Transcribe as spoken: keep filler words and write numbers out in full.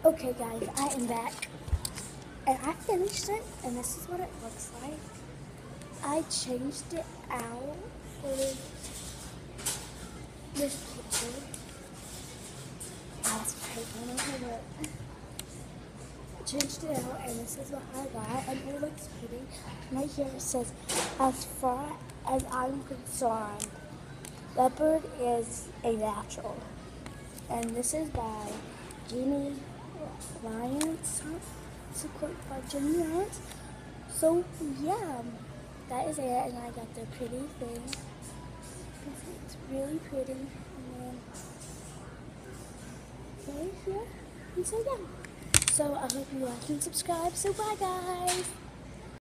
Okay guys, I am back. And I finished it, and this is what it looks like. I changed it out with this picture. I was taking it, but changed it out, and this is what I got, and it looks pretty. Right here it says, as far as I'm concerned, leopard is a natural. And this is by Jeannie Lyons. It's a quote by Jeannie Lyons. So yeah, that is it, and I got the pretty thing. It's really pretty. And then right here. And so yeah. So I hope you like and subscribe. So bye guys.